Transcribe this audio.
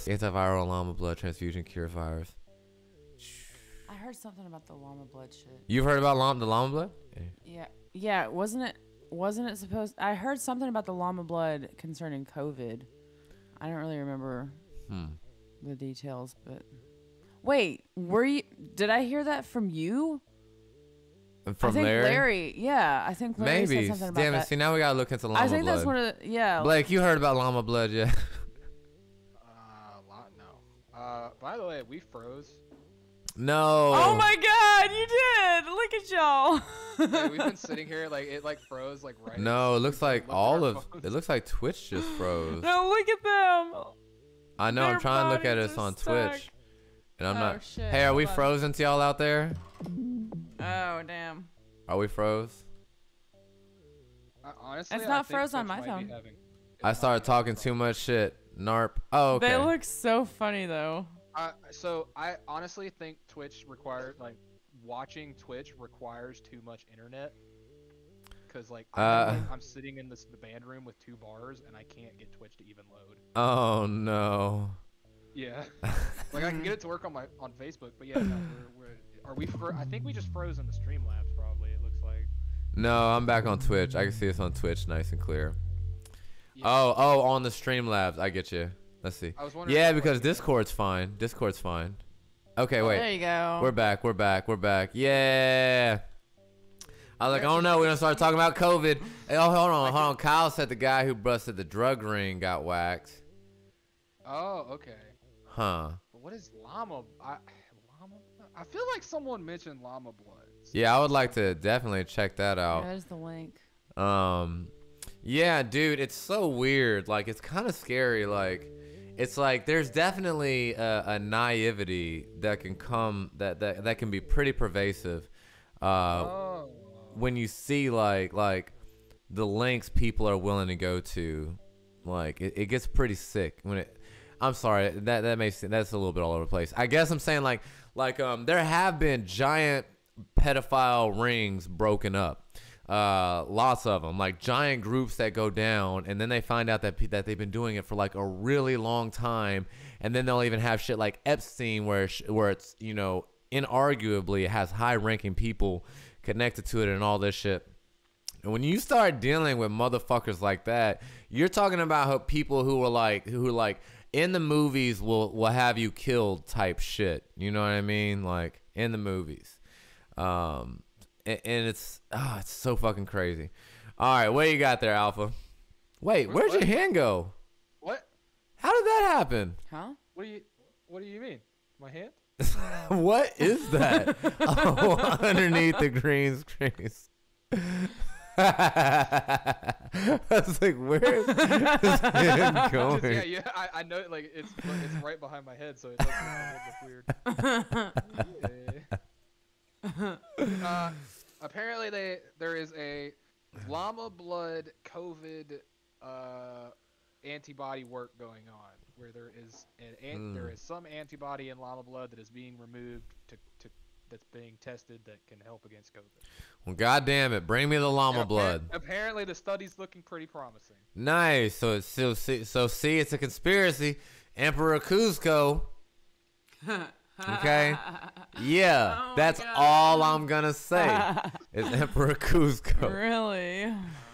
Antiviral llama blood transfusion cure virus. I heard something about the llama blood shit. You've heard about the llama blood? Yeah. Wasn't it supposed? I heard something about the llama blood concerning COVID. I don't really remember the details, but wait, did I hear that from you? From I think Larry? Yeah, I think Larry Maybe. said something about Damn it! that. See, now we gotta look into llama blood. I think that's one of the Blake, you heard about llama blood, yeah? No. By the way, we froze. No. Oh my God, you did! Look at y'all. Yeah, we've been sitting here like it froze like right. No, it looks like it looks like Twitch just froze. No, look at them. I know. I'm trying to look at us on Twitch, and I'm not. Shit, hey, are we hold on. frozen to y'all out there? Oh damn. Are we froze? Honestly, It's not I think froze on Twitch my might be phone. I started talking too much shit. Narp. Oh, okay. They look so funny though. So I honestly think Twitch requires watching Twitch requires too much internet. Cause I'm sitting in the band room with 2 bars and I can't get Twitch to even load. Oh no. Yeah. Like I can get it to work on Facebook, but yeah, no, I think we just froze in the Streamlabs probably. It looks like. No, I'm back on Twitch. I can see us on Twitch, nice and clear. Yeah. Oh, on the Streamlabs. I get you. Let's see. I was wondering. Yeah, because Discord's fine. Discord's fine. Okay, wait. There you go. We're back. Yeah. I was like, oh no, we're gonna start talking about COVID. Hey, oh, hold on. Kyle said the guy who busted the drug ring got waxed. Oh, okay. Huh. But what is llama? I feel like someone mentioned llama blood. Yeah, I would like to definitely check that out. There's the link. Yeah, dude, it's so weird. Like, it's kind of scary. Like, it's like there's definitely a naivety that can come that can be pretty pervasive. When you see like the lengths people are willing to go to, like it gets pretty sick when it. I'm sorry, that makes that's a little bit all over the place. I guess I'm saying like there have been giant pedophile rings broken up. Lots of them, like giant groups that go down, and then they find out that they've been doing it for like a really long time, and then they'll even have shit like Epstein, where it's, you know, inarguably it has high-ranking people connected to it and all this shit. And when you start dealing with motherfuckers like that, you're talking about how people who are in the movies will have you killed type shit. You know what I mean? Like in the movies. And it's so fucking crazy. All right, what you got there, Alpha? Wait, where'd your hand go? What? How did that happen? Huh? What do you mean? My hand? What is that? Oh, underneath the green screen. I was like, where is this hand going? Yeah, I know, like it's right behind my head, so it doesn't look weird. Apparently there is a llama blood COVID antibody work going on, where there is some antibody in llama blood that is being removed that's being tested that can help against COVID. Well, God damn it, bring me the llama blood. Apparently the study's looking pretty promising. Nice. So it's it's a conspiracy. Emperor Cusco. Okay. Yeah, Oh that's God. all I'm gonna say is Emperor Cusco. Really?